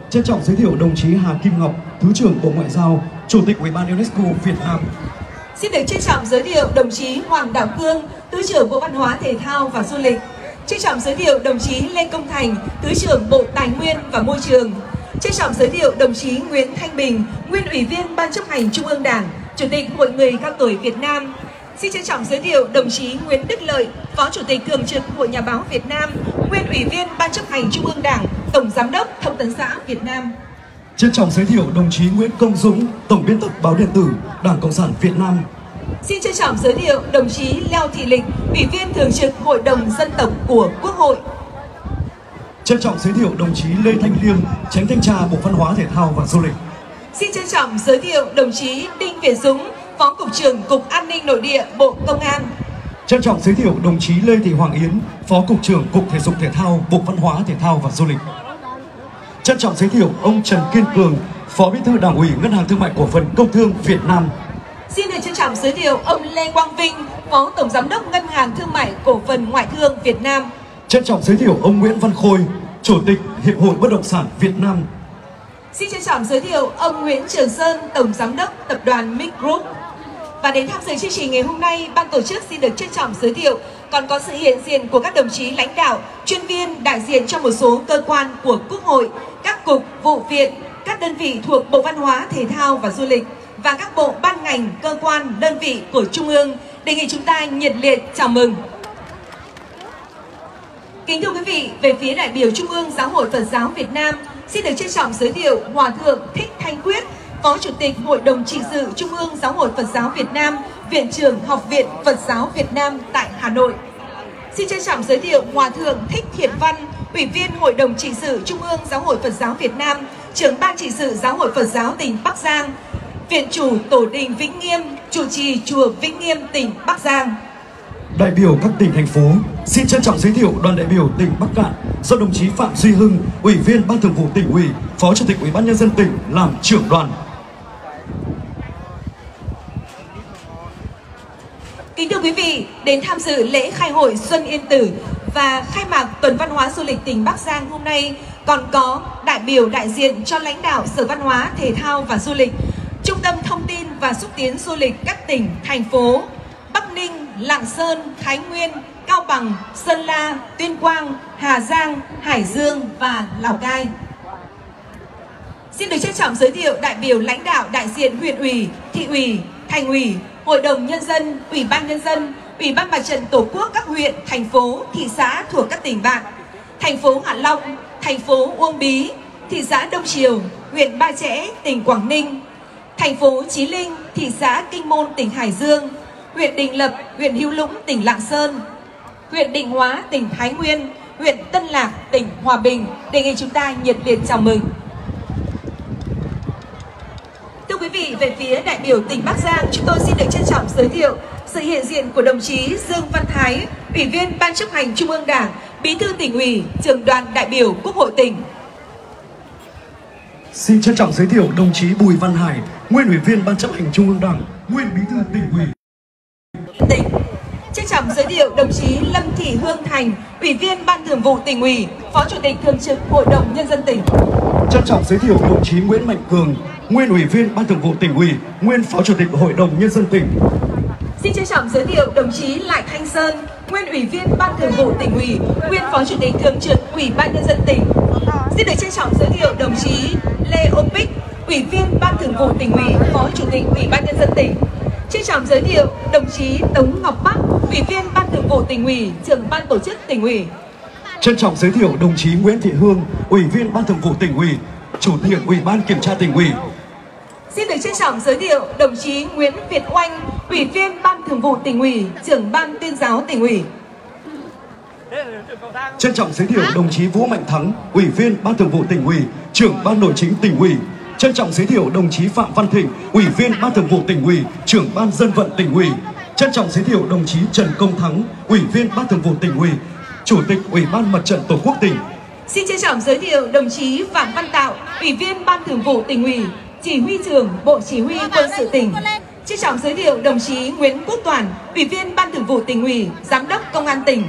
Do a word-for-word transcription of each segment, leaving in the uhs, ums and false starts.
trân trọng giới thiệu đồng chí Hà Kim Ngọc, Thứ trưởng Bộ Ngoại giao, Chủ tịch Ủy ban UNESCO Việt Nam. Xin được trân trọng giới thiệu đồng chí Hoàng Đạo Cương, Thứ trưởng Bộ Văn hóa Thể thao và Du lịch. Trân trọng giới thiệu đồng chí Lê Công Thành, Thứ trưởng Bộ Tài nguyên và Môi trường. Trân trọng giới thiệu đồng chí Nguyễn Thanh Bình, Nguyên Ủy viên Ban chấp hành Trung ương Đảng, Chủ tịch Hội người cao tuổi Việt Nam. Xin trân trọng giới thiệu đồng chí Nguyễn Đức Lợi, Phó Chủ tịch Thường trực Hội Nhà báo Việt Nam, Nguyên Ủy viên Ban chấp hành Trung ương Đảng, Tổng Giám đốc Thông tấn xã Việt Nam. Trân trọng giới thiệu đồng chí Nguyễn Công Dũng, Tổng biên tập báo điện tử Đảng Cộng sản Việt Nam. Xin trân trọng giới thiệu đồng chí Leo Thị Lịch, Ủy viên Thường trực Hội đồng Dân tộc của Quốc hội. Trân trọng giới thiệu đồng chí Lê Thanh Liêm, Chánh Thanh tra Bộ Văn hóa Thể thao và Du lịch. Xin trân trọng giới thiệu đồng chí Đinh Việt Dũng, Phó Cục trưởng Cục An ninh Nội địa Bộ Công an. Trân trọng giới thiệu đồng chí Lê Thị Hoàng Yến, Phó Cục trưởng Cục Thể dục Thể thao, Bộ Văn hóa Thể thao và Du lịch. Trân trọng giới thiệu ông Trần Kiên Cường, Phó Bí thư Đảng ủy Ngân hàng Thương mại Cổ phần Công thương Việt Nam. Xin được trân trọng giới thiệu ông Lê Quang Vinh, Phó Tổng Giám đốc Ngân hàng Thương mại Cổ phần Ngoại thương Việt Nam. Trân trọng giới thiệu ông Nguyễn Văn Khôi, Chủ tịch Hiệp hội Bất động sản Việt Nam. Xin trân trọng giới thiệu ông Nguyễn Trường Sơn, Tổng Giám đốc Tập đoàn Mic Group. Và đến tham dự chương trình ngày hôm nay, ban tổ chức xin được trân trọng giới thiệu còn có sự hiện diện của các đồng chí lãnh đạo, chuyên viên đại diện cho một số cơ quan của Quốc hội, các cục, vụ viện, các đơn vị thuộc Bộ Văn hóa, Thể thao và Du lịch và các bộ ban ngành, cơ quan, đơn vị của Trung ương. Đề nghị chúng ta nhiệt liệt chào mừng. Kính thưa quý vị, về phía đại biểu Trung ương Giáo hội Phật giáo Việt Nam, xin được trân trọng giới thiệu Hòa thượng Thích Thanh Quyết, Phó Chủ tịch Hội đồng trị sự Trung ương Giáo hội Phật giáo Việt Nam, Viện trưởng Học viện Phật giáo Việt Nam tại Hà Nội. Xin trân trọng giới thiệu Hòa thượng Thích Thiện Văn, Ủy viên Hội đồng trị sự Trung ương Giáo hội Phật giáo Việt Nam, Trưởng ban trị sự Giáo hội Phật giáo tỉnh Bắc Giang, Viện chủ Tổ đình Vĩnh Nghiêm, Chủ trì Chùa Vĩnh Nghiêm, tỉnh Bắc Giang. Đại biểu các tỉnh, thành phố, xin trân trọng giới thiệu đoàn đại biểu tỉnh Bắc Cạn do đồng chí Phạm Duy Hưng, Ủy viên Ban Thường vụ Tỉnh ủy, Phó Chủ tịch Ủy ban Nhân dân tỉnh làm trưởng đoàn. Kính thưa quý vị, đến tham dự lễ khai hội Xuân Yên Tử và khai mạc Tuần Văn hóa Du lịch tỉnh Bắc Giang hôm nay còn có đại biểu đại diện cho lãnh đạo Sở Văn hóa, Thể thao và Du lịch, Trung tâm Thông tin và Xúc tiến Du lịch các tỉnh, thành phố Bắc Ninh, Lạng Sơn, Thái Nguyên, Cao Bằng, Sơn La, Tuyên Quang, Hà Giang, Hải Dương và Lào Cai. Xin được trân trọng giới thiệu đại biểu lãnh đạo đại diện huyện ủy, thị ủy, thành ủy, Hội đồng Nhân dân, Ủy ban Nhân dân, Ủy ban Mặt trận Tổ quốc các huyện, thành phố, thị xã thuộc các tỉnh bạn, thành phố Hạ Long, thành phố Uông Bí, thị xã Đông Triều, huyện Ba Chẽ, tỉnh Quảng Ninh, thành phố Chí Linh, thị xã Kinh Môn, tỉnh Hải Dương, huyện Đình Lập, huyện Hữu Lũng, tỉnh Lạng Sơn, huyện Định Hóa, tỉnh Thái Nguyên, huyện Tân Lạc, tỉnh Hòa Bình. Đề nghị chúng ta nhiệt liệt chào mừng. Thưa quý vị, về phía đại biểu tỉnh Bắc Giang, chúng tôi xin được trân trọng giới thiệu sự hiện diện của đồng chí Dương Văn Thái, Ủy viên Ban chấp hành Trung ương Đảng, Bí thư Tỉnh ủy, Trưởng đoàn đại biểu Quốc hội tỉnh. Xin trân trọng giới thiệu đồng chí Bùi Văn Hải, Nguyên Ủy viên Ban chấp hành Trung ương Đảng, Nguyên Bí thư Tỉnh ủy. Tỉnh. Trân trọng giới thiệu đồng chí Lâm Thị Hương Thành, Ủy viên Ban Thường vụ Tỉnh ủy, Phó Chủ tịch Thường trực Hội đồng Nhân dân tỉnh. Trân trọng giới thiệu đồng chí Nguyễn Mạnh Cường, Nguyên Ủy viên Ban Thường vụ Tỉnh ủy, Nguyên Phó Chủ tịch Hội đồng Nhân dân tỉnh. Xin trân trọng giới thiệu đồng chí Lại Thanh Sơn, Nguyên Ủy viên Ban Thường vụ Tỉnh ủy, Nguyên Phó Chủ tịch Thường trực Ủy ban Nhân dân tỉnh. Xin được trân trọng giới thiệu đồng chí Lê Ô Bích, Ủy viên Ban Thường vụ Tỉnh ủy, Phó Chủ tịch Ủy ban Nhân dân tỉnh. Trân trọng giới thiệu đồng chí Tống Ngọc Bắc, Ủy viên Ban Thường vụ Tỉnh ủy, Trưởng ban tổ chức Tỉnh ủy. Trân trọng giới thiệu đồng chí Nguyễn Thị Hương, Ủy viên Ban Thường vụ Tỉnh ủy, Chủ nhiệm Ủy ban Kiểm tra Tỉnh ủy. Xin được trân trọng giới thiệu đồng chí Nguyễn Việt Oanh, Ủy viên Ban Thường vụ Tỉnh ủy, Trưởng ban Tuyên giáo Tỉnh ủy. Trân trọng giới thiệu đồng chí Vũ Mạnh Thắng, Ủy viên Ban Thường vụ Tỉnh ủy, Trưởng ban Nội chính Tỉnh ủy. Trân trọng giới thiệu đồng chí Phạm Văn Thịnh, Ủy viên Ban Thường vụ Tỉnh ủy, Trưởng ban Dân vận Tỉnh ủy. Trân trọng giới thiệu đồng chí Trần Công Thắng, Ủy viên Ban Thường vụ Tỉnh ủy, Chủ tịch Ủy ban Mặt trận Tổ quốc tỉnh. Xin trân trọng giới thiệu đồng chí Phạm Văn Tạo, Ủy viên Ban Thường vụ Tỉnh ủy, Chỉ huy trưởng Bộ Chỉ huy Quân sự tỉnh. Trân trọng giới thiệu đồng chí Nguyễn Quốc Toản, Ủy viên Ban Thường vụ Tỉnh ủy, Giám đốc Công an tỉnh.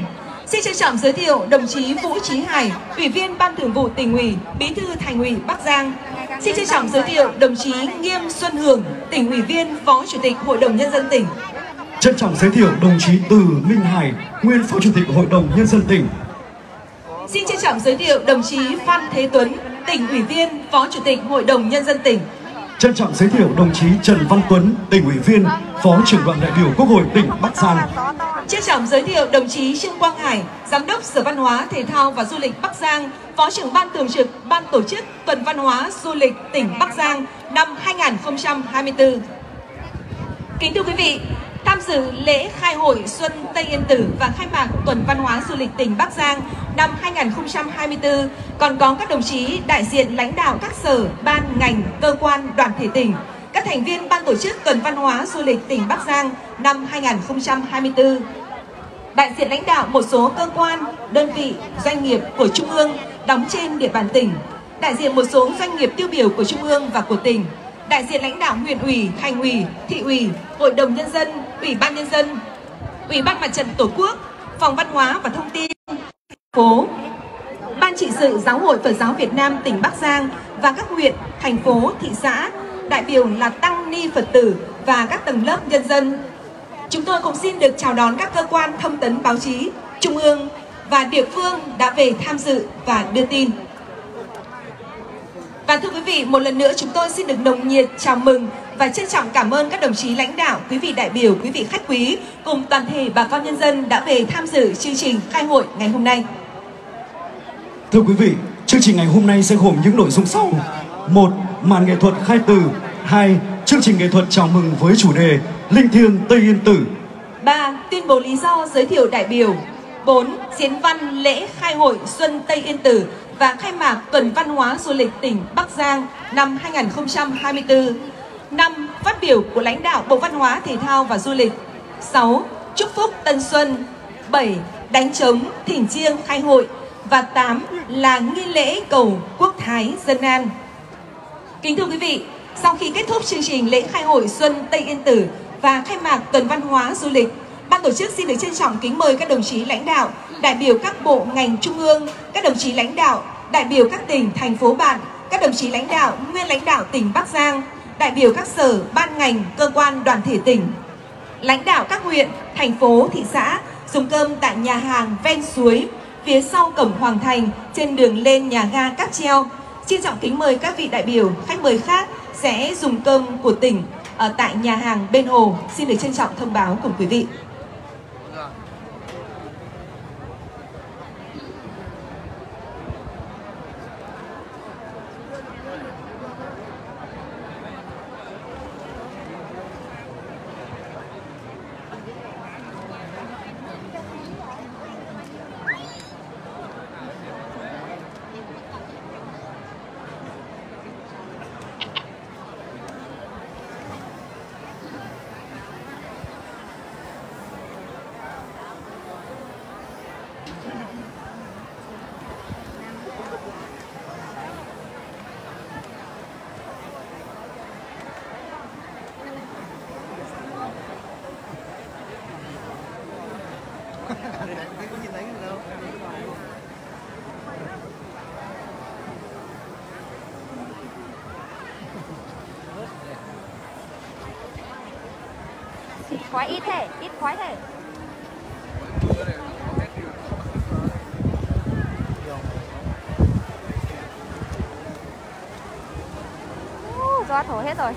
Xin trân trọng giới thiệu đồng chí Vũ Chí Hải, Ủy viên Ban Thường vụ Tỉnh ủy, Bí thư Thành ủy Bắc Giang. Xin trân trọng giới thiệu đồng chí Nghiêm Xuân Hưởng, Tỉnh ủy viên, Phó Chủ tịch Hội đồng Nhân dân tỉnh. Trân trọng giới thiệu đồng chí Từ Minh Hải, nguyên Phó Chủ tịch Hội đồng Nhân dân tỉnh. Xin trân trọng giới thiệu đồng chí Phan Thế Tuấn, Tỉnh ủy viên, Phó Chủ tịch Hội đồng Nhân dân tỉnh. Trân trọng giới thiệu đồng chí Trần Văn Tuấn, Tỉnh ủy viên, Phó trưởng đoàn đại biểu Quốc hội tỉnh Bắc Giang. Trân trọng giới thiệu đồng chí Trương Quang Hải, Giám đốc Sở Văn hóa, Thể thao và Du lịch Bắc Giang, Phó trưởng Ban thường trực Ban tổ chức Tuần Văn hóa Du lịch tỉnh Bắc Giang năm hai nghìn không trăm hai mươi tư. Kính thưa quý vị, tham dự lễ khai hội Xuân Tây Yên Tử và khai mạc Tuần Văn hóa Du lịch tỉnh Bắc Giang năm hai nghìn không trăm hai mươi tư còn có các đồng chí đại diện lãnh đạo các sở, ban, ngành, cơ quan, đoàn thể tỉnh, các thành viên Ban tổ chức Tuần Văn hóa Du lịch tỉnh Bắc Giang năm hai nghìn không trăm hai mươi tư, đại diện lãnh đạo một số cơ quan, đơn vị, doanh nghiệp của Trung ương đóng trên địa bàn tỉnh, đại diện một số doanh nghiệp tiêu biểu của Trung ương và của tỉnh, đại diện lãnh đạo huyện ủy, thành ủy, thị ủy, hội đồng nhân dân, ủy ban nhân dân, ủy ban mặt trận tổ quốc, phòng văn hóa và thông tin thành phố, ban trị sự Giáo hội Phật giáo Việt Nam tỉnh Bắc Giang và các huyện, thành phố, thị xã, đại biểu là tăng ni Phật tử và các tầng lớp nhân dân. Chúng tôi cũng xin được chào đón các cơ quan thông tấn báo chí, trung ương và địa phương đã về tham dự và đưa tin. Và thưa quý vị, một lần nữa chúng tôi xin được nồng nhiệt chào mừng và trân trọng cảm ơn các đồng chí lãnh đạo, quý vị đại biểu, quý vị khách quý cùng toàn thể bà con nhân dân đã về tham dự chương trình khai hội ngày hôm nay. Thưa quý vị, chương trình ngày hôm nay sẽ gồm những nội dung sau: một. Màn nghệ thuật khai từ. Hai. Chương trình nghệ thuật chào mừng với chủ đề Linh thiêng Tây Yên Tử. Ba. Tuyên bố lý do giới thiệu đại biểu. Bốn. Diễn văn lễ khai hội Xuân Tây Yên Tử và khai mạc Tuần Văn hóa Du lịch tỉnh Bắc Giang năm hai nghìn không trăm hai mươi tư. Năm. Phát biểu của lãnh đạo Bộ Văn hóa, Thể thao và Du lịch. Sáu. Chúc phúc Tân Xuân. Bảy. Đánh trống thỉnh chiêng khai hội. Và tám là nghi lễ cầu quốc thái dân an. Kính thưa quý vị, sau khi kết thúc chương trình lễ khai hội Xuân Tây Yên Tử và khai mạc Tuần Văn hóa Du lịch, ban tổ chức xin được trân trọng kính mời các đồng chí lãnh đạo, đại biểu các bộ ngành trung ương, các đồng chí lãnh đạo, đại biểu các tỉnh, thành phố bạn, các đồng chí lãnh đạo, nguyên lãnh đạo tỉnh Bắc Giang, đại biểu các sở, ban ngành, cơ quan, đoàn thể tỉnh, lãnh đạo các huyện, thành phố, thị xã dùng cơm tại nhà hàng ven suối phía sau cổng Hoàng Thành trên đường lên nhà ga Cáp Treo. Xin trọng kính mời các vị đại biểu, khách mời khác sẽ dùng cơm của tỉnh ở tại nhà hàng bên hồ. Xin được trân trọng thông báo cùng quý vị. Khói ít thế, ít khói thế. Uh, gió thổi hết rồi.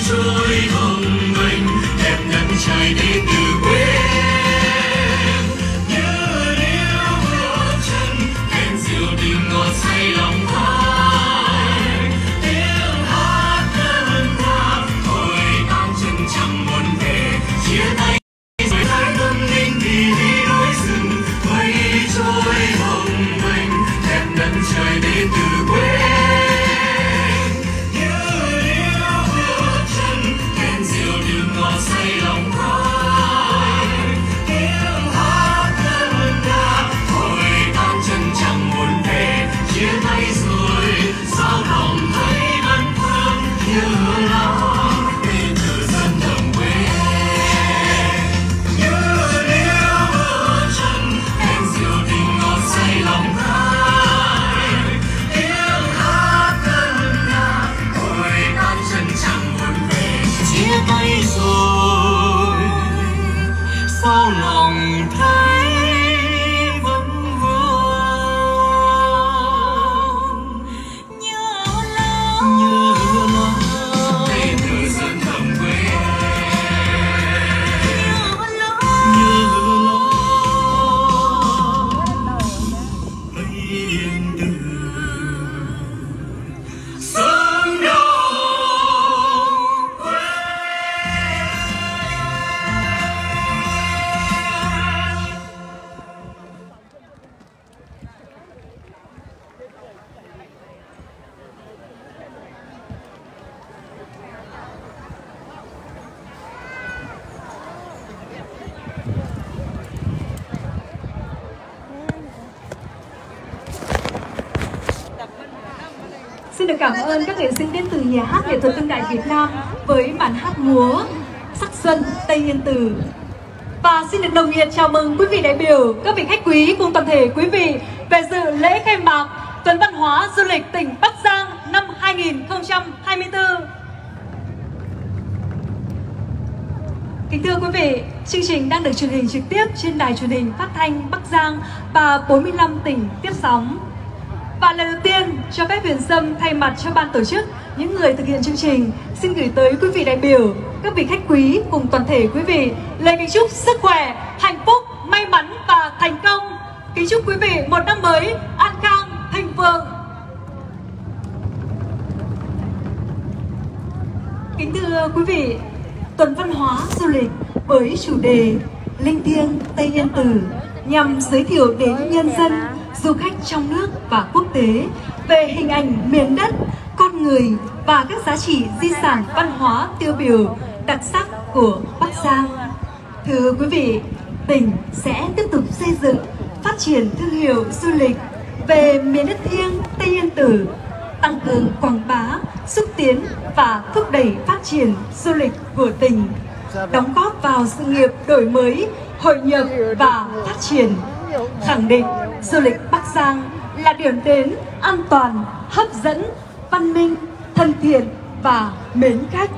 trôi hồng mênh đẹp nhất trời đi từ quê. Như điệu bước chân kèn diều đình ngọt say lòng ai. Tiếng hát ngân nga thôi tan chân chẳng muốn về. Chia tay rồi hai tâm linh thì đi núi rừng. Mây trôi hồng mênh đẹp nhất trời đi từ quê. Say lòng ai tiếng hát ngân nga thôi tan chân chẳng muốn về. Chia tay rồi sao lòng thấy vẫn thương như lắm về từ dân đồng quê. Như điệu bước chân kèn diều đình ngọt say lòng ai. Tiếng hát ngân nga thôi tan chân chẳng muốn về. Chia tay rồi sao lòng thấy vẫn vương nhớ lắm nhớ lắm về từ dân thầm quê. Nhớ lắm nhớ lắm thấy yên từ sớm đâu. Xin được cảm ơn các nghệ sĩ đến từ Nhà hát Nghệ thuật Đương đại Việt Nam với màn hát múa Sắc Xuân Tây Yên Tử. Và xin được nồng nhiệt chào mừng quý vị đại biểu, các vị khách quý cùng toàn thể quý vị về dự lễ khai mạc Tuần Văn hóa Du lịch tỉnh Bắc Giang năm hai nghìn không trăm hai mươi tư. Kính thưa quý vị, chương trình đang được truyền hình trực tiếp trên đài truyền hình phát thanh Bắc Giang và bốn mươi lăm tỉnh tiếp sóng. Và lời đầu tiên, cho phép Huyền Sâm thay mặt cho ban tổ chức, những người thực hiện chương trình, xin gửi tới quý vị đại biểu, các vị khách quý cùng toàn thể quý vị lời kính chúc sức khỏe, hạnh phúc, may mắn và thành công. Kính chúc quý vị một năm mới an khang, thịnh vượng. Kính thưa quý vị, Tuần Văn hóa Du lịch với chủ đề Linh thiêng Tây Yên Tử nhằm giới thiệu đến nhân dân, du khách trong nước và quốc tế về hình ảnh miền đất, con người và các giá trị di sản văn hóa tiêu biểu đặc sắc của Bắc Giang. Thưa quý vị, tỉnh sẽ tiếp tục xây dựng, phát triển thương hiệu du lịch về miền đất thiêng Tây Yên Tử, tăng cường quảng bá, xúc tiến và thúc đẩy phát triển du lịch của tỉnh, đóng góp vào sự nghiệp đổi mới, hội nhập và phát triển, khẳng định du lịch Bắc Giang là điểm đến an toàn, hấp dẫn, văn minh, thân thiện và mến khách.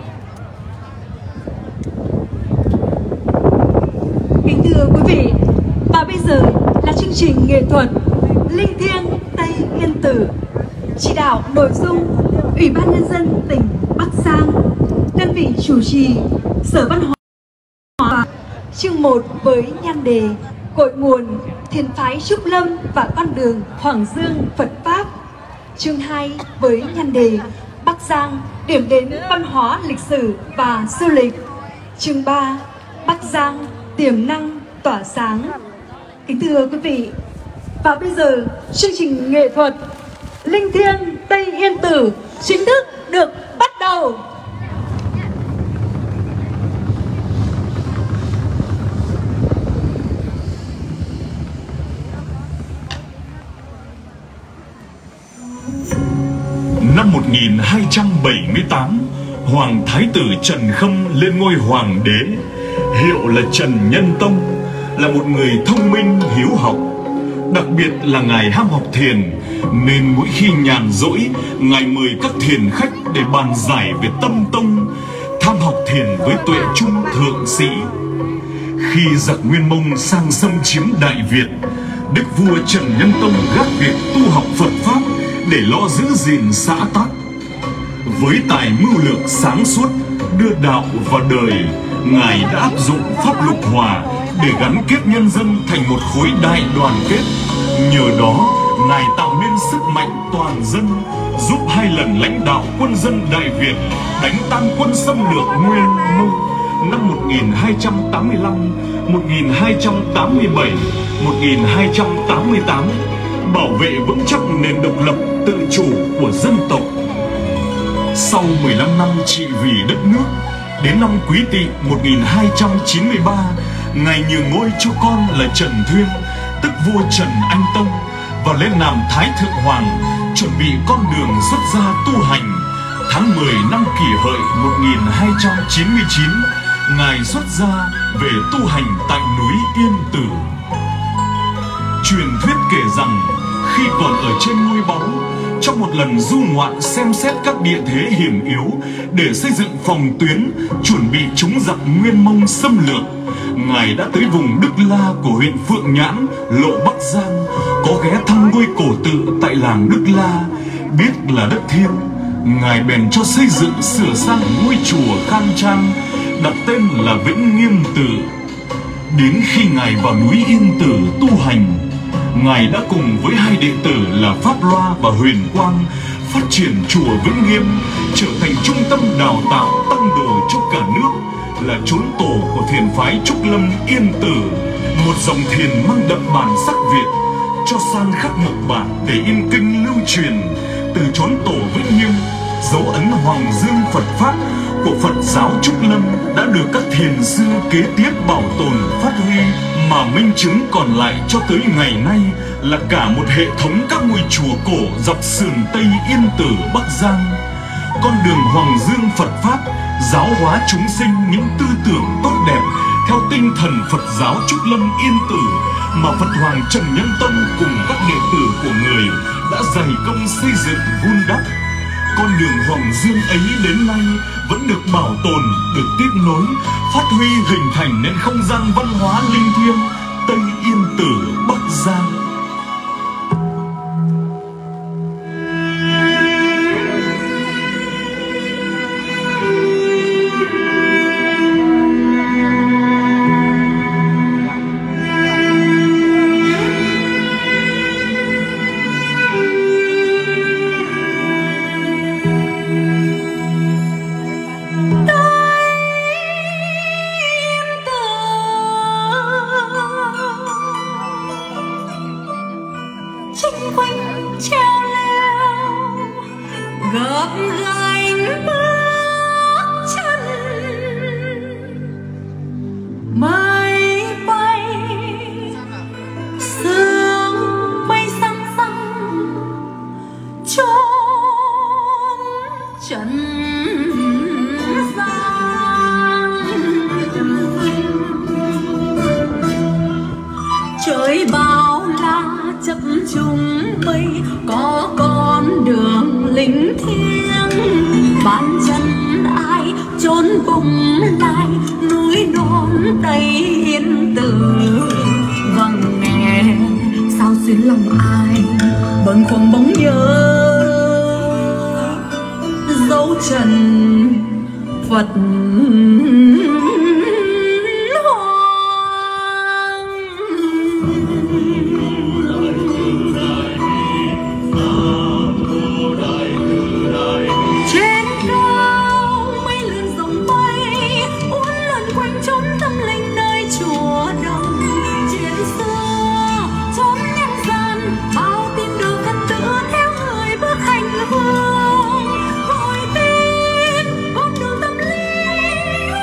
Kính thưa quý vị, và bây giờ là chương trình nghệ thuật Linh thiêng Tây Yên Tử, chỉ đạo nội dung Ủy ban Nhân dân tỉnh Bắc Giang, đơn vị chủ trì Sở Văn hóa. Chương một với nhan đề Cội nguồn, Thiền phái Trúc Lâm và con đường Hoàng Dương Phật Pháp. Chương hai với nhan đề Bắc Giang, điểm đến văn hóa lịch sử và du lịch. Chương ba Bắc Giang, tiềm năng tỏa sáng. Kính thưa quý vị, và bây giờ chương trình nghệ thuật Linh thiêng Tây Yên Tử chính thức được bắt đầu. Năm một nghìn hai trăm bảy mươi tám, Hoàng Thái tử Trần Khâm lên ngôi hoàng đế, hiệu là Trần Nhân Tông, là một người thông minh hiếu học. Đặc biệt là ngài ham học thiền, nên mỗi khi nhàn rỗi, ngài mời các thiền khách để bàn giải về tâm tông, tham học thiền với tuệ trung thượng sĩ. Khi giặc Nguyên Mông sang xâm chiếm Đại Việt, đức vua Trần Nhân Tông gác việc tu học Phật Pháp để lo giữ gìn xã tắc. Với tài mưu lược sáng suốt, đưa đạo vào đời, Ngài đã áp dụng pháp lục hòa để gắn kết nhân dân thành một khối đại đoàn kết. Nhờ đó, Ngài tạo nên sức mạnh toàn dân, giúp hai lần lãnh đạo quân dân Đại Việt đánh tan quân xâm lược Nguyên Mông năm một nghìn hai trăm tám mươi lăm, một nghìn hai trăm tám mươi bảy, một nghìn hai trăm tám mươi tám, bảo vệ vững chắc nền độc lập tự chủ của dân tộc. Sau mười lăm năm trị vì đất nước, đến năm Quý Tỵ một nghìn hai trăm chín mươi ba, Ngài nhường ngôi cho con là Trần Thuyên, tức vua Trần Anh Tông, và lên làm Thái Thượng Hoàng, chuẩn bị con đường xuất gia tu hành. Tháng mười năm Kỷ Hợi một nghìn hai trăm chín mươi chín, Ngài xuất gia về tu hành tại núi Yên Tử. Truyền thuyết kể rằng khi còn ở trên ngôi báu, trong một lần du ngoạn xem xét các địa thế hiểm yếu để xây dựng phòng tuyến chuẩn bị chống giặc Nguyên Mông xâm lược, Ngài đã tới vùng Đức La của huyện Phượng Nhãn, Lộ Bắc Giang, có ghé thăm ngôi cổ tự tại làng Đức La. Biết là đất thiêng, Ngài bèn cho xây dựng sửa sang ngôi chùa khang trang, đặt tên là Vĩnh Nghiêm Tự. Đến khi Ngài vào núi Yên Tử tu hành, Ngài đã cùng với hai đệ tử là Pháp Loa và Huyền Quang phát triển chùa Vĩnh Nghiêm, trở thành trung tâm đào tạo tăng đồ cho cả nước, là chốn tổ của thiền phái Trúc Lâm Yên Tử, một dòng thiền mang đậm bản sắc Việt, cho san khắc mộc bản để in kinh lưu truyền. Từ chốn tổ Vĩnh Nghiêm, dấu ấn Hoàng Dương Phật Pháp của Phật giáo Trúc Lâm đã được các thiền sư kế tiếp bảo tồn phát huy, mà minh chứng còn lại cho tới ngày nay là cả một hệ thống các ngôi chùa cổ dọc sườn Tây Yên Tử Bắc Giang. Con đường Hoàng Dương Phật Pháp giáo hóa chúng sinh những tư tưởng tốt đẹp theo tinh thần Phật giáo Trúc Lâm Yên Tử mà Phật Hoàng Trần Nhân Tông cùng các đệ tử của người đã dày công xây dựng vun đắp. Con đường Hoàng Dương ấy đến nay vẫn được bảo tồn, được tiếp nối, phát huy hình thành nên không gian văn hóa linh thiêng Tây Yên Tử Bắc Giang. Hãy subscribe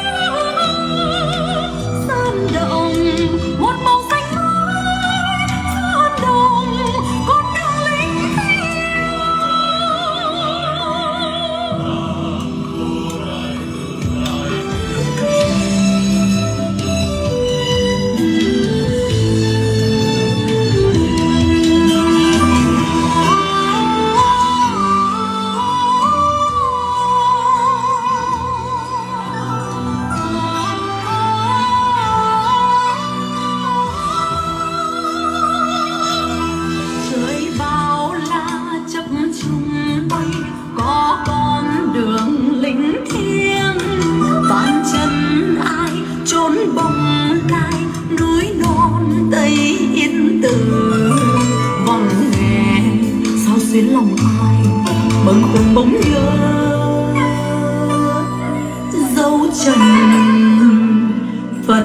trần Phật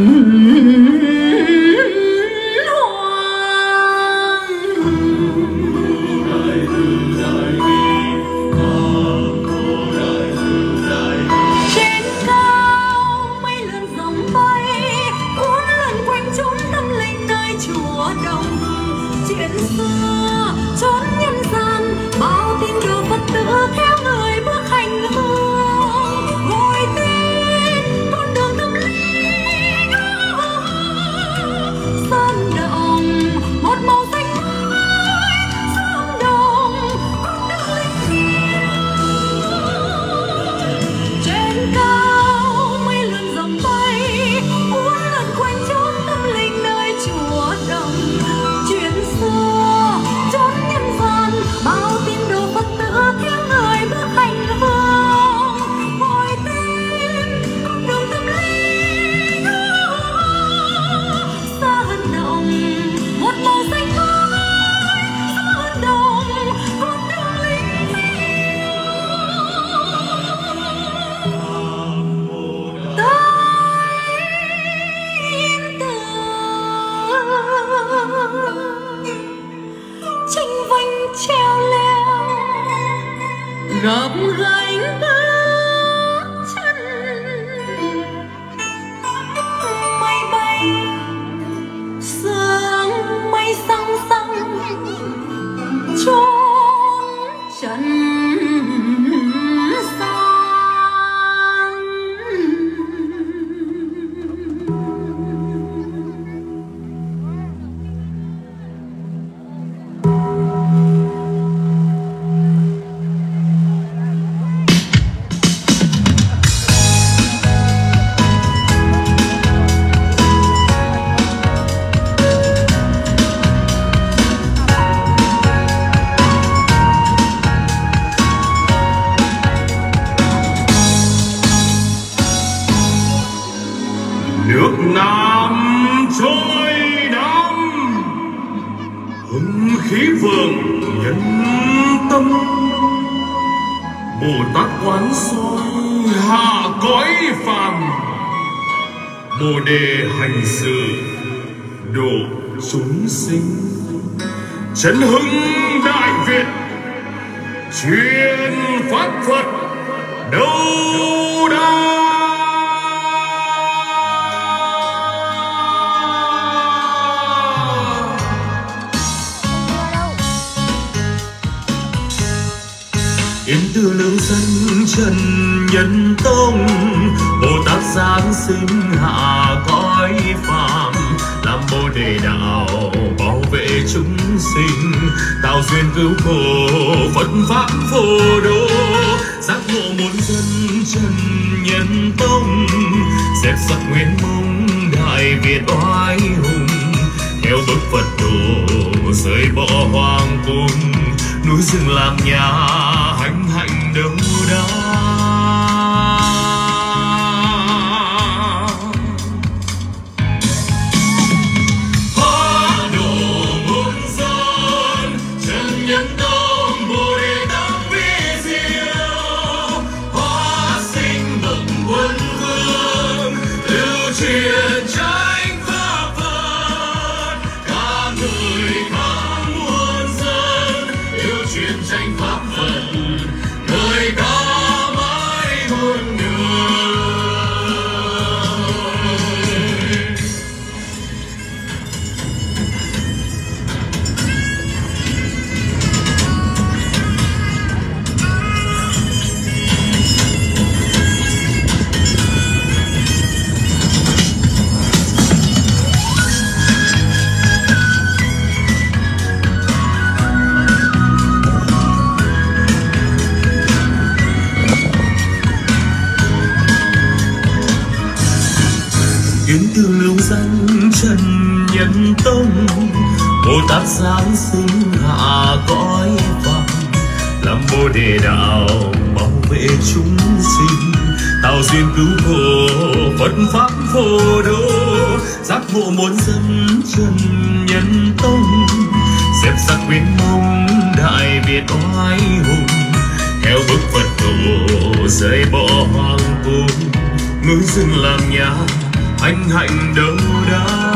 gập gánh bước chân mây bay sương mây song song chốn trần nước Nam trôi Nam hưng khí vượng nhân tâm, Bồ Tát quán soi hạ cõi phàm, Bồ đề hành sự độ chúng sinh. Chấn hưng Đại Việt truyền pháp Phật đâu đa. Yên từ lương danh trần nhân tông, Bồ Tát giáng sinh hạ cõi phàm, làm Bồ đề đạo bảo vệ chúng sinh, tạo duyên cứu khổ Phật pháp phổ độ, giác ngộ muôn dân trần nhân tông, dẹp giặc nguyên mông Đại Việt oai hùng, theo bước Phật độ rời bỏ hoàng cung, núi rừng làm nhà hành hạnh đâu đa. Hóa độ muôn dân trần nhân tông, Bồ đề tâm vi diệu, hóa sinh bậc quân vương, lưu truyền tranh pháp Phật, ca người ca muôn dân, lưu truyền tranh pháp Phật, người ca mãi muôn người. Kiến từ lưu danh trần nhân tông, Bồ Tát giáng sinh hạ cõi phàm, làm Bồ đề đạo bảo vệ chúng sinh, tạo duyên cứu khổ Phật pháp phổ độ, giác ngộ muôn dân trần nhân tông, dẹp giặc nguyên mông Đại Việt oai hùng, theo bước Phật độ rời bỏ hoàng cung, cứ dừng làm nhà anh hạnh đâu đã.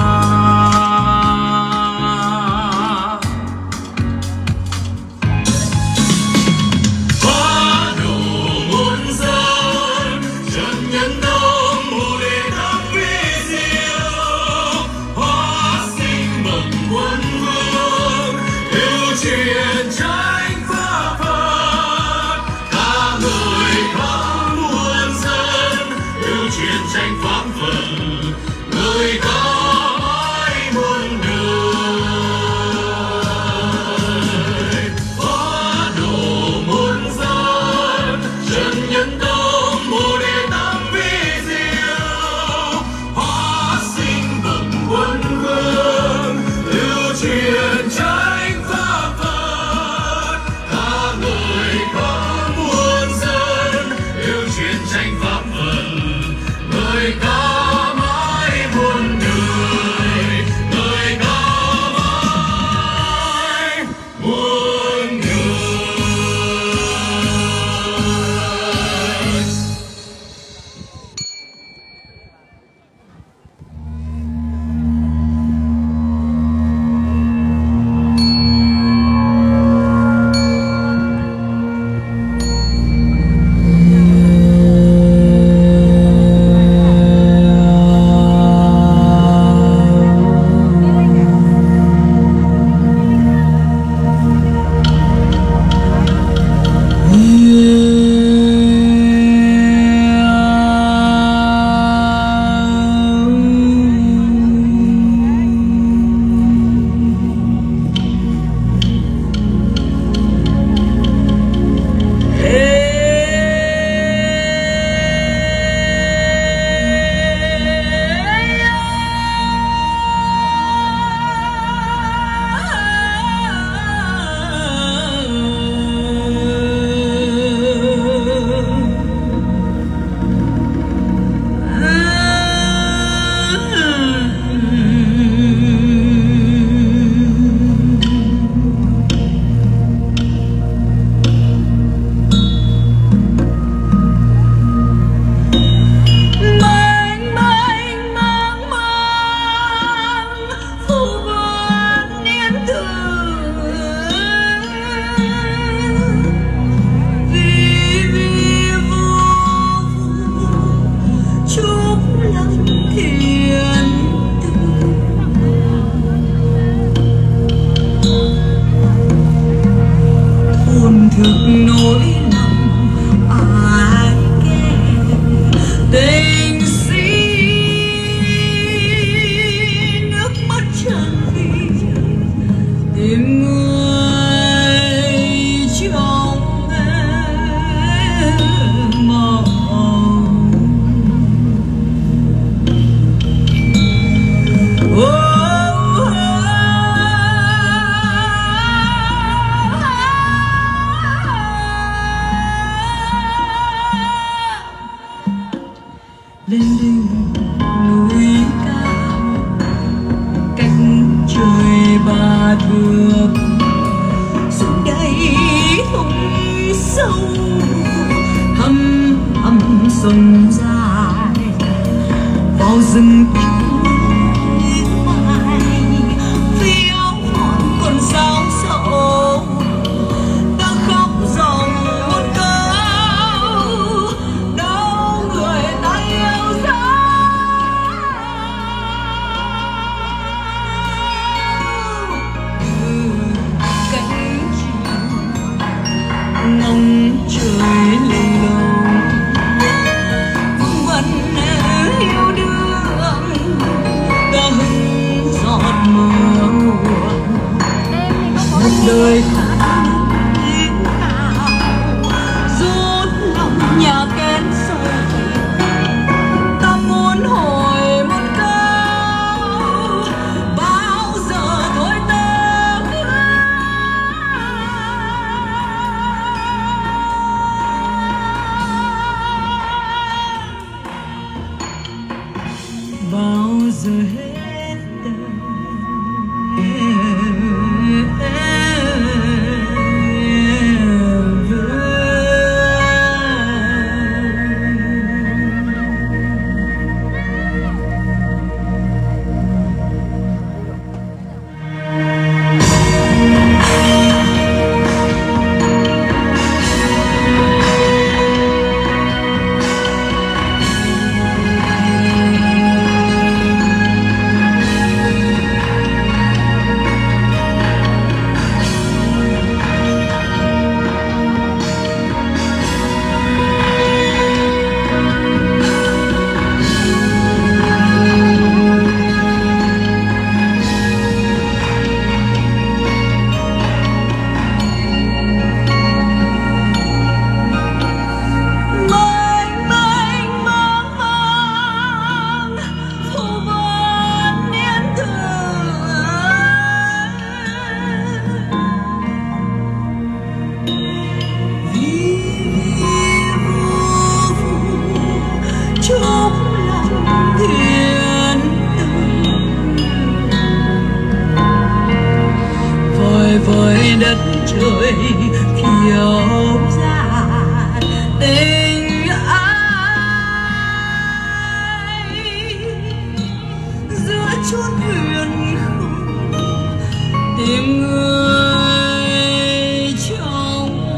chốn huyền không tìm người trong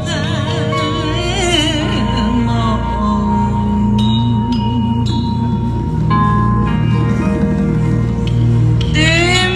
em mộng tìm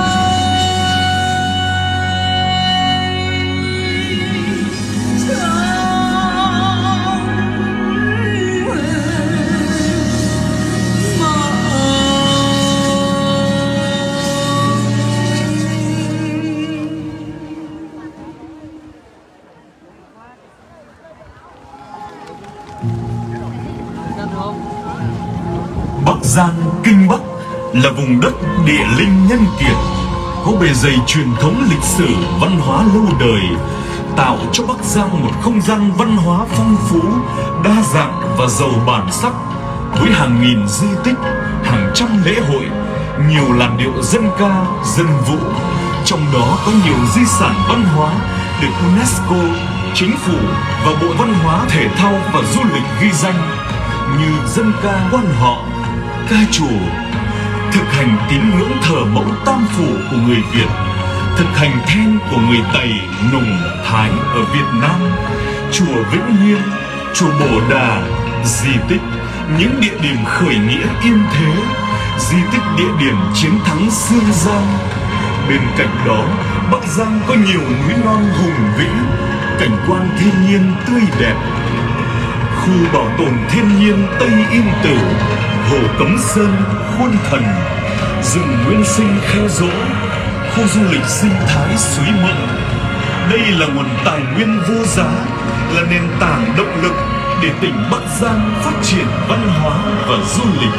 Bắc Giang, Kinh Bắc là vùng đất địa linh nhân kiệt, có bề dày truyền thống lịch sử văn hóa lâu đời, tạo cho Bắc Giang một không gian văn hóa phong phú, đa dạng và giàu bản sắc, với hàng nghìn di tích, hàng trăm lễ hội, nhiều làn điệu dân ca, dân vũ. Trong đó có nhiều di sản văn hóa được UNESCO, Chính phủ và Bộ Văn hóa, Thể thao và Du lịch ghi danh, như dân ca quan họ, ca chùa, thực hành tín ngưỡng thờ mẫu tam phủ của người Việt, thực hành then của người Tày, Nùng, Thái ở Việt Nam, chùa Vĩnh Nghiêm, chùa Bồ Đà, di tích, những địa điểm khởi nghĩa yên thế, di tích địa điểm chiến thắng Sương Giang. Bên cạnh đó, Bắc Giang có nhiều núi non hùng vĩ, cảnh quan thiên nhiên tươi đẹp. Khu bảo tồn thiên nhiên Tây Yên Tử, Hồ Cấm Sơn, Khuôn Thần, rừng nguyên sinh Khe Dỗ, khu du lịch sinh thái Suối Mận. Đây là nguồn tài nguyên vô giá, là nền tảng động lực để tỉnh Bắc Giang phát triển văn hóa và du lịch.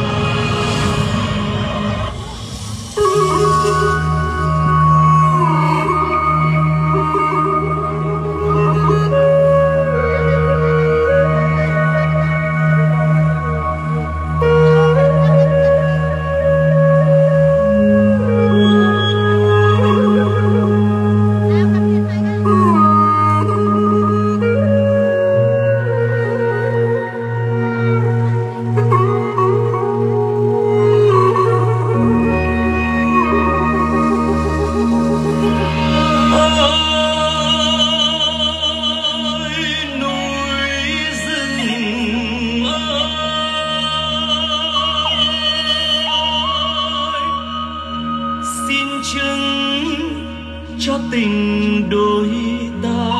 cho tình đôi ta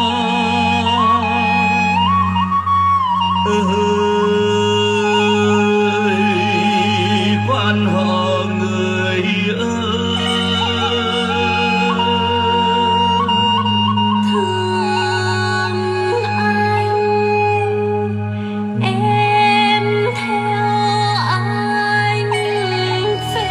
ơi quan họ người ơi thương anh em theo anh về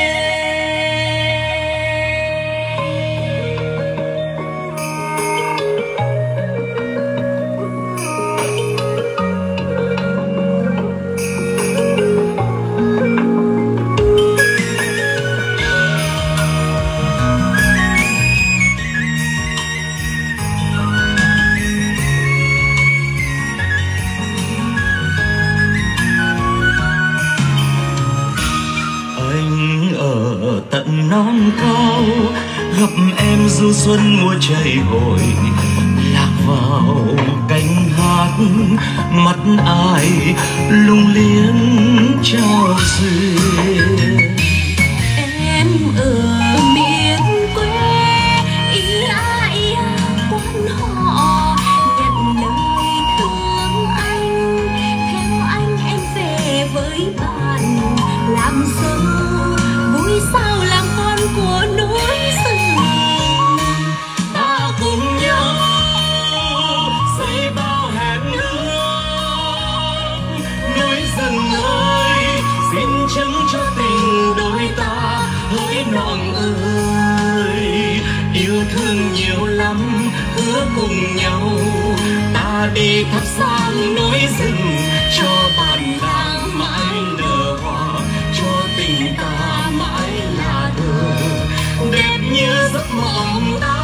tận non cao gặp em du xuân mùa chảy hội lạc vào cánh hát mắt ai lung liếng trao duyên em ở miền quê ý ai quan họ nhận lời thương anh theo anh em về với bạn làm dâu vui sao làm con của núi rừng ta cùng nhau xây bao hẹn ước núi rừng ơi xin chứng cho tình đôi ta hỡi nọn ơi yêu thương nhiều lắm hứa cùng nhau ta đi thắp sáng núi rừng cho bản làng mãi nở hoa cho tình ta mãi là thơ đẹp như giấc mộng ta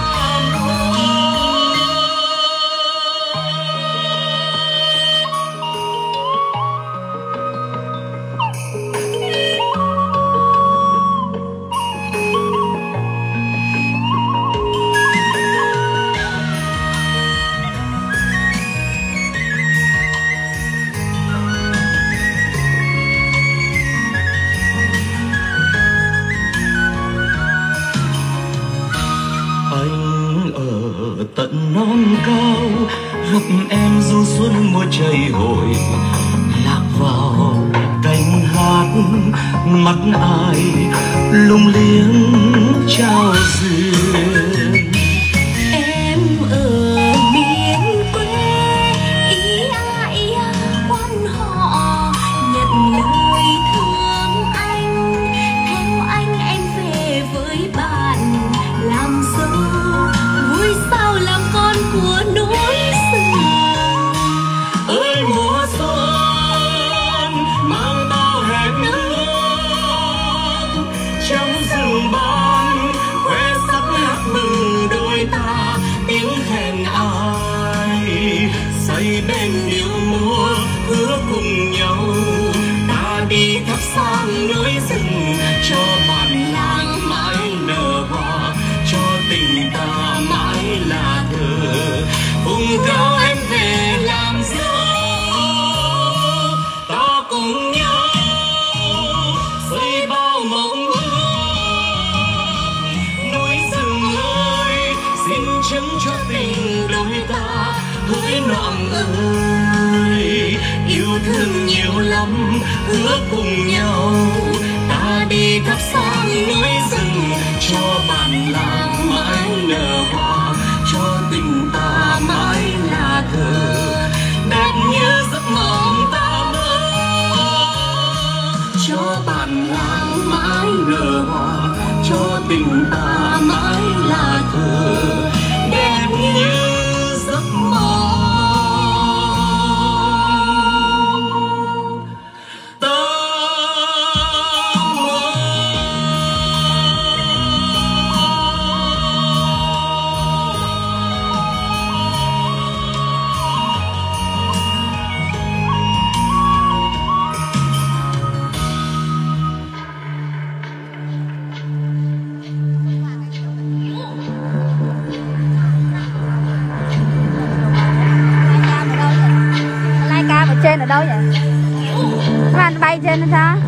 non cao, gặp em du xuân mùa trời hồi, lạc vào cánh hát mắt ai lung liếng trao duyên. Em ở miền quê ý a ý a quan họ nhận lời thương anh, theo anh em về với bạn làm dâu, vui sao làm con của núi rừng. Ơi mùa xuân mang bao hẹn ước trong rừng ban, khoe sắc hát mừng đôi ta tiếng hẹn ai say bên điệu múa, hứa cùng nhau ta đi thắp sáng núi rừng, cho bản làng mãi nở hoa, cho tình ta mãi là thơ, cùng cao em về làm dâu, ta cùng nhau xây bao mộng ước. Núi rừng ơi xin chấm cho tình đôi ta, hỡi noạng ơi yêu thương nhiều lắm, hứa cùng nhau ta đi thắp sáng núi rừng, cho bản làng mãi nở hoa, cho tình ta mãi là thơ, đẹp như giấc mộng ta mơ, cho bản làng mãi nở hoa, cho tình ta mãi là thơ, đẹp như giấc mộng ta mơ. Livecam ở trên ở đâu vậy? Các bạn bay trên hay sao?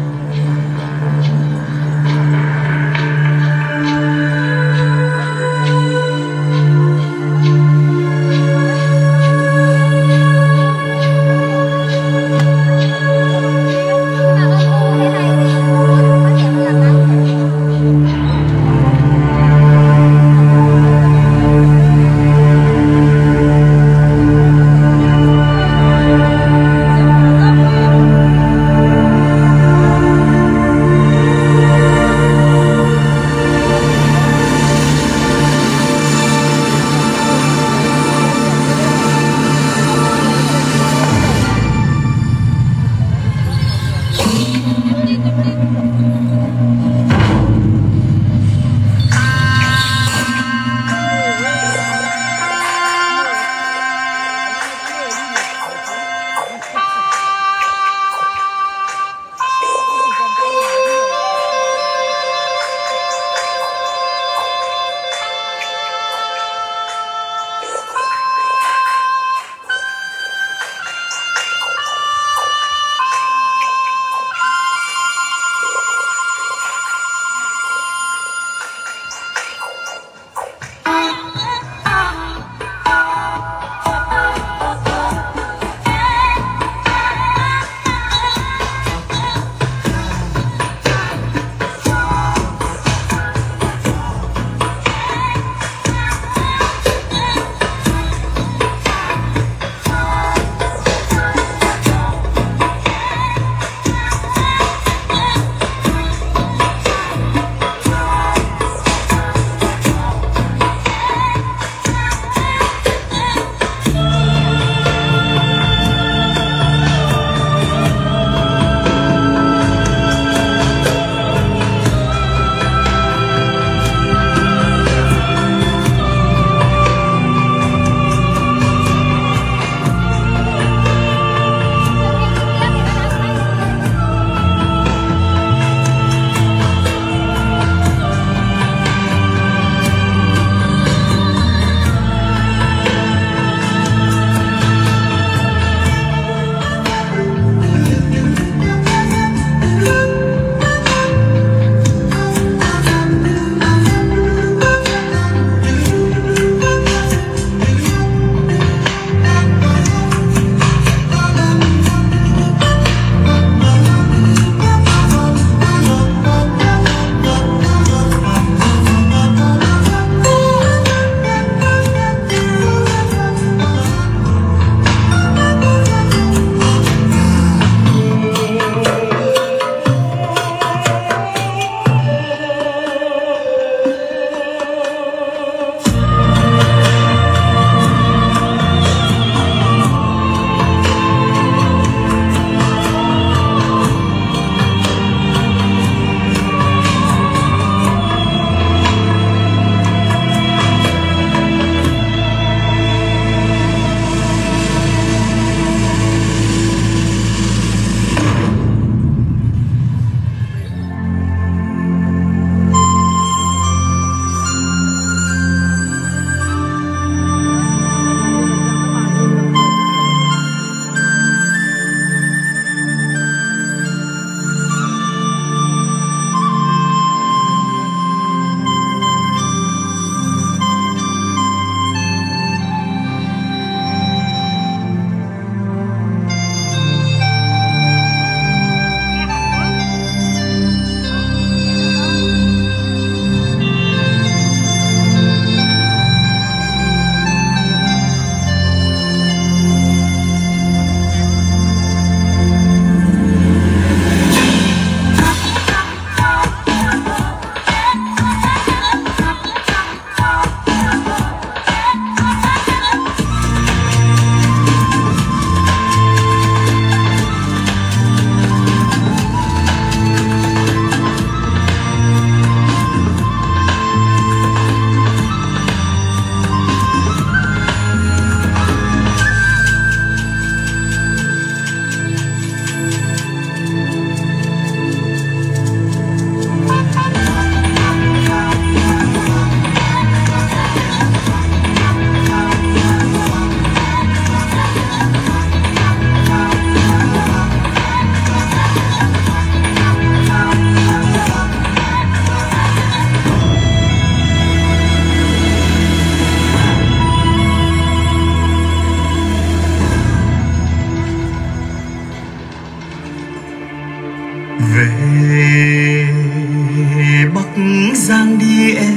về Bắc Giang đi em,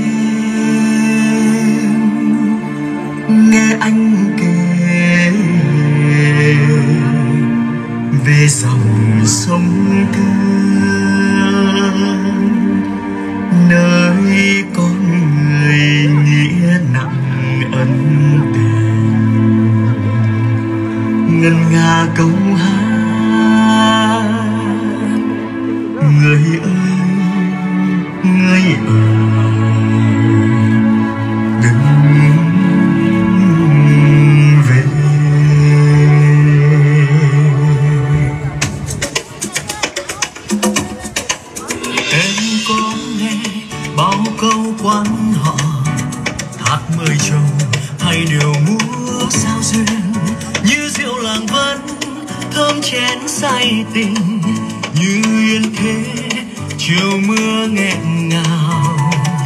nghe anh kể về dòng sông Thương, nơi con người nghĩa nặng ân tình, ngân nga câu hát người ơi người ơi đừng về. Em có nghe bao câu quan họ hát mời chồng hay điều múa sao duyên, như rượu làng vẫn thơm chén say tình, như yên thế chiều mưa nghẹn ngào.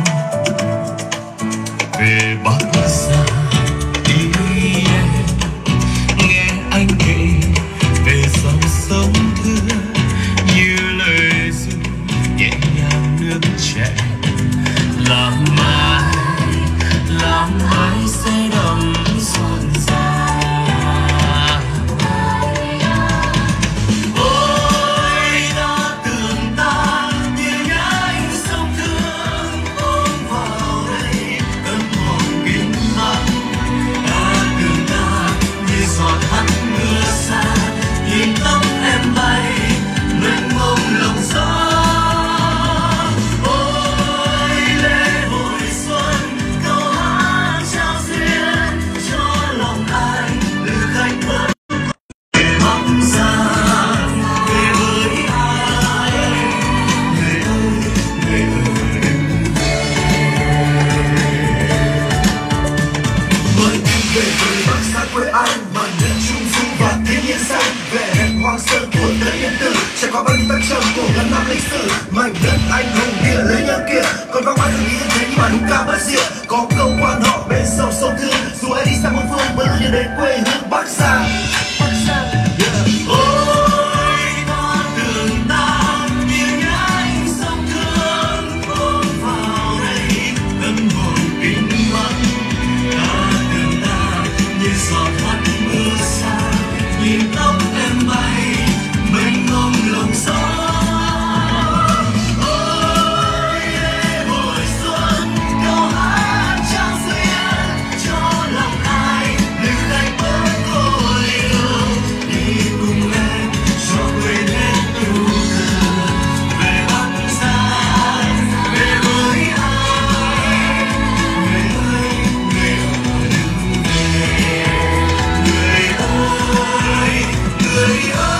Về Bắc Giang đi em, nghe anh kể về dòng sông Thương, như lời ru nhẹ nhàng nước chảy, làm mai làm mai sẽ đắm rộn ràng. Ôi ta tưởng ta như nhánh sông Thương ôm vào đây cơn hồn kinh bắc, ta tưởng ta như giọt hắt mưa xa, nhìn tóc em bay mênh mông lòng gió. Trải qua bao nhiêu thăng trầm của ngàn năm lịch sử, mảnh đất anh hùng kia lấy nhau kia, còn vang mãi từng nghĩ thế nhưng mà đúng ca bất diệt. Có câu quan họ bên sông sông Thương, dù ai đi xa muôn phương vẫn nhớ đến quê hương Bắc Giang. Bắc Giang. Yeah. Ôi ta tưởng ta như nhánh sông Thương ôm vào đây tâm hồn kinh bắc, ta tưởng ta như giọt hắt mưa xa, nhìn tóc em bay mênh mông lòng gió. Ôi lễ hội xuân câu hát trao duyên cho lòng ai, đừng khách bớt cô liêu đi cùng em cho quên hết ưu tư. Về Bắc Giang về với ai, người ơi người ơi đừng về, người ơi người ơi.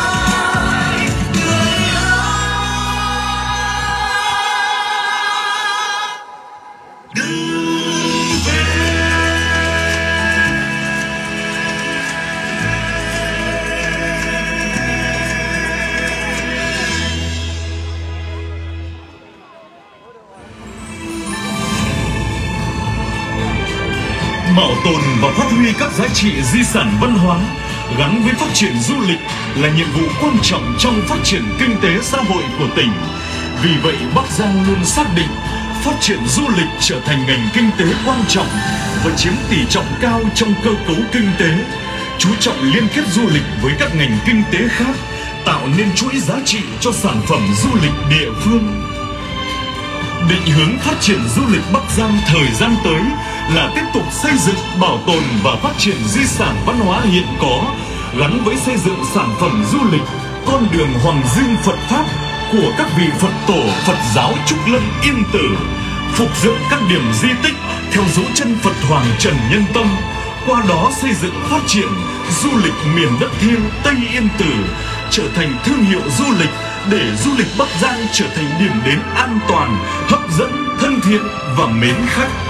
Bảo tồn và phát huy các giá trị di sản văn hóa gắn với phát triển du lịch là nhiệm vụ quan trọng trong phát triển kinh tế xã hội của tỉnh. Vì vậy, Bắc Giang luôn xác định phát triển du lịch trở thành ngành kinh tế quan trọng và chiếm tỷ trọng cao trong cơ cấu kinh tế, chú trọng liên kết du lịch với các ngành kinh tế khác, tạo nên chuỗi giá trị cho sản phẩm du lịch địa phương. Định hướng phát triển du lịch Bắc Giang thời gian tới là tiếp tục xây dựng, bảo tồn và phát triển di sản văn hóa hiện có, gắn với xây dựng sản phẩm du lịch con đường hoàng dương Phật Pháp của các vị Phật tổ Phật giáo Trúc Lâm Yên Tử, phục dựng các điểm di tích theo dấu chân Phật Hoàng Trần Nhân Tông, qua đó xây dựng phát triển du lịch miền đất thiêng Tây Yên Tử trở thành thương hiệu du lịch, để du lịch Bắc Giang trở thành điểm đến an toàn, hấp dẫn, thân thiện và mến khách.